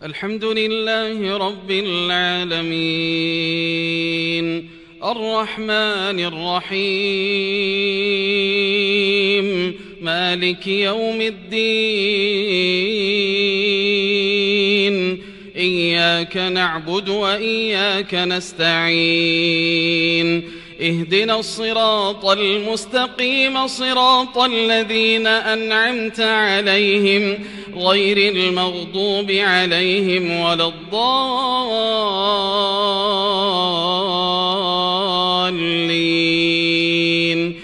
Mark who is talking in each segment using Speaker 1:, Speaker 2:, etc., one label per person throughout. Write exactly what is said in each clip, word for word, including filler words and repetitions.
Speaker 1: الحمد لله رب العالمين الرحمن الرحيم مالك يوم الدين إياك نعبد وإياك نستعين اهدنا الصراط المستقيم صراط الذين أنعمت عليهم غير المغضوب عليهم ولا الضالين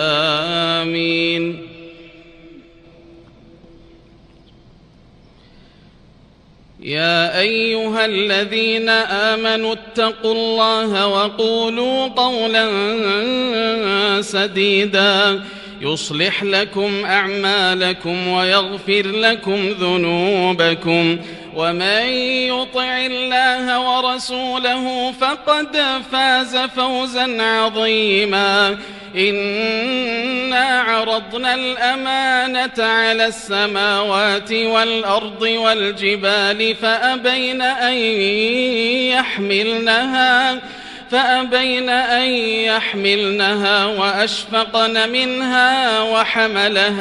Speaker 1: آمين. يا أيها الذين آمنوا اتقوا الله وقولوا قولا سديدا يصلح لكم أعمالكم ويغفر لكم ذنوبكم ومن يطع الله ورسوله فقد فاز فوزا عظيما. إنا عرضنا الأمانة على السماوات والأرض والجبال فأبين أن يحملنها فأبين أن يحملنها وأشفقن منها وحملها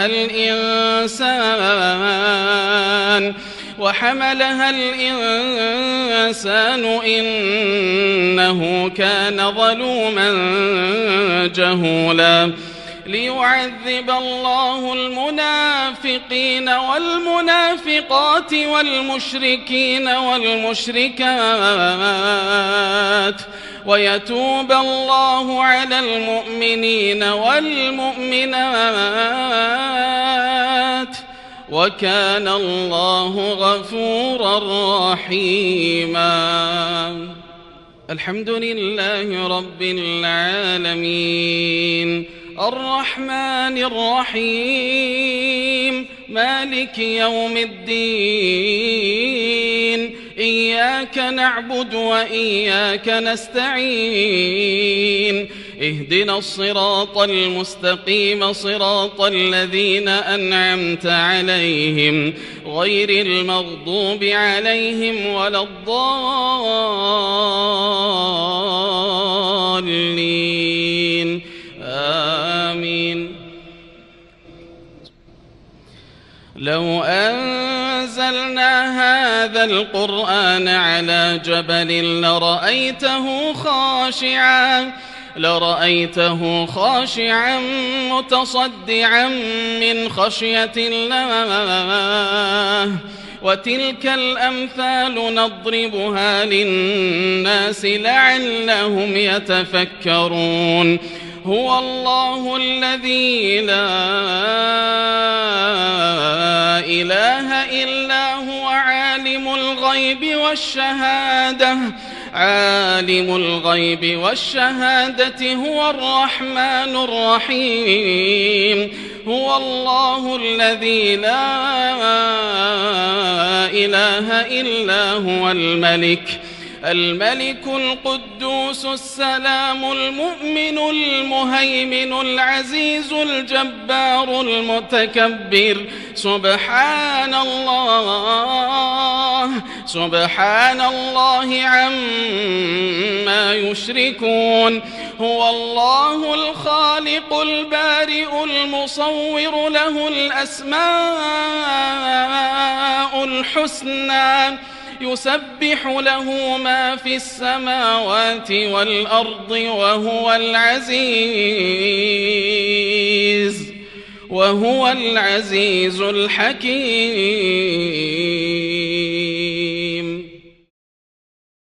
Speaker 1: الإنسان وحملها الإنسان إنه كان ظلوما جهولا. ليعذب الله المنافقين والمنافقات والمشركين والمشركات ويتوب الله على المؤمنين والمؤمنات وكان الله غفورا رحيما. الحمد لله رب العالمين الرحمن الرحيم مالك يوم الدين إياك نعبد وإياك نستعين اهدنا الصراط المستقيم صراط الذين أنعمت عليهم غير المغضوب عليهم ولا الضالين آمين. لو أنزلنا هذا القرآن على جبل لرأيته خاشعا لرأيته خاشعا متصدعا من خشية الله وتلك الأمثال نضربها للناس لعلهم يتفكرون. هو الله الذي لا إله إلا هو عالم الغيب والشهادة عالم الغيب والشهادة هو الرحمن الرحيم. هو الله الذي لا إله إلا هو الملك الملك القدوس السلام المؤمن المهيمن العزيز الجبار المتكبر. سبحان الله سبحان الله عما يشركون. هو الله الخالق البارئ المصور له الأسماء الحسنى يسبح له ما في السماوات والأرض وهو العزيز وهو العزيز الحكيم.